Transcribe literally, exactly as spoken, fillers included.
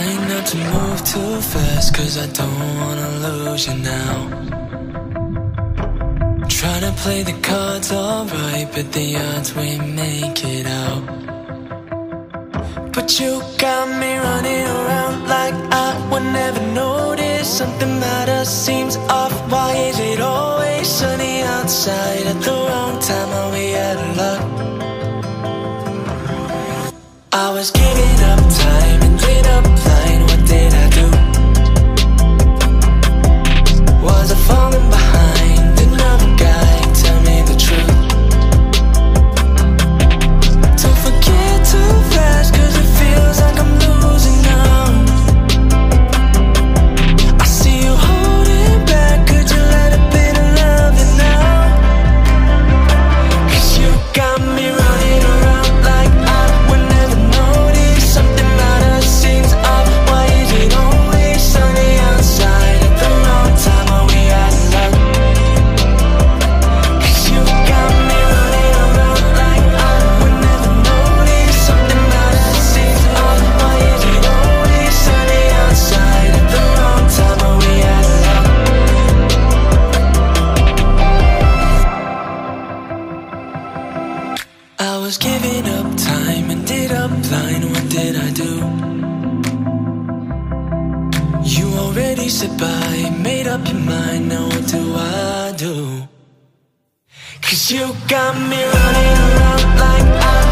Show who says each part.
Speaker 1: Trying not to move too fast, cause I don't wanna lose you now. Trying to play the cards alright, but the odds we make it out. But you got me running around like I would never notice. Something about us seems off. Why is it always sunny outside at the wrong time? Are we out of luck? I was giving up time, ended up blind. What did I do? Was I falling behind another guy? Tell me the truth. Don't forget too fast, cause it feels like I'm losing now. I see you holding back, could you let a bit of love in now? Cause you got me running around like I would never notice. Something about us seems off. Why is it always sunny outside at the wrong time? Are we out of luck? Cause you got me running around like I would never notice. Something about us seems off. Why is it always sunny outside at the wrong time? Are we out of luck? I was giving up time, ended up blind. What did I do? You already said bye, made up your mind. Now what do I do? Cause you got me running around like I